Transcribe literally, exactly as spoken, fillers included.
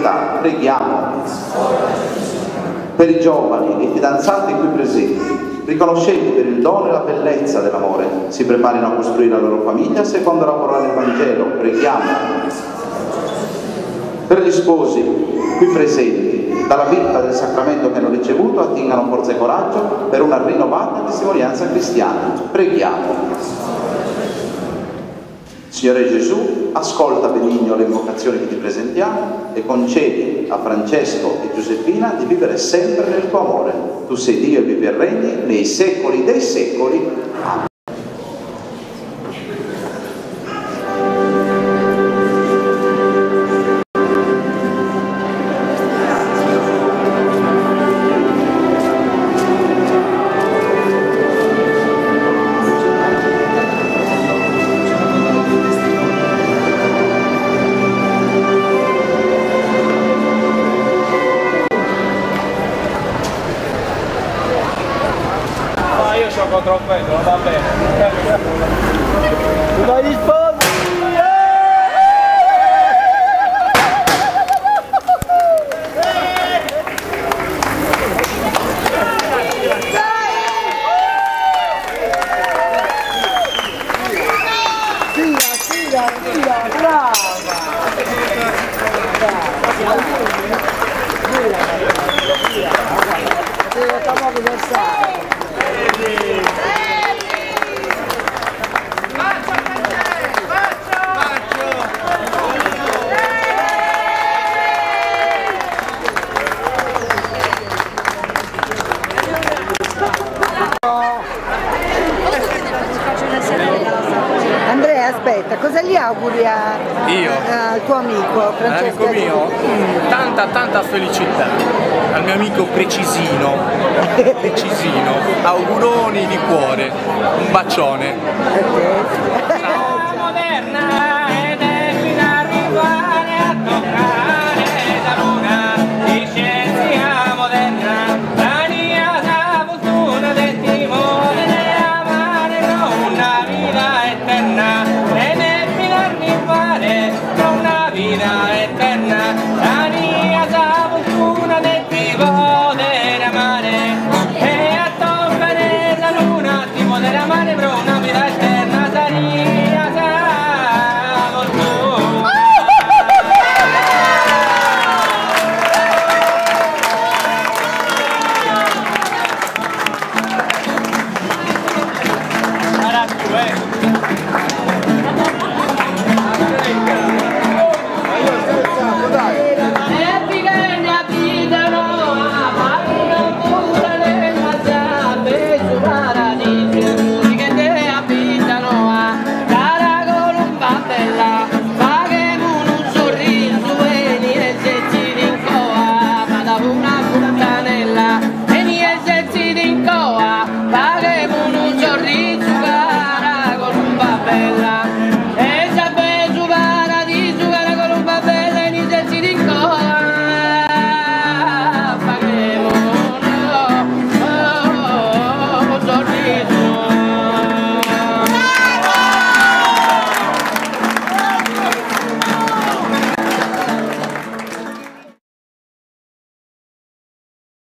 pietà, preghiamo. Per i giovani e i fidanzati qui presenti, riconoscenti per il dono e la bellezza dell'amore, si preparino a costruire la loro famiglia secondo la parola del Vangelo, preghiamo. Per gli sposi qui presenti, dalla vita del sacramento che hanno ricevuto, attingano forza e coraggio per una rinnovata testimonianza cristiana, preghiamo. Signore Gesù, ascolta benigno le invocazioni che ti presentiamo e concedi a Francesco e Giuseppina di vivere sempre nel tuo amore. Tu sei Dio e vivi e regni nei secoli dei secoli. Amen. Contro quello, va bene. Tu vai rispondi! Tira, tira, tira, brava! Stiamo conversando. Andrea, aspetta, cosa gli auguri a, Io? a, al tuo amico Francesco? Amico mio, mm, tanta tanta felicità. Al mio amico Precisino, Precisino, auguroni di cuore, un bacione. Okay. Ciao. Moderna!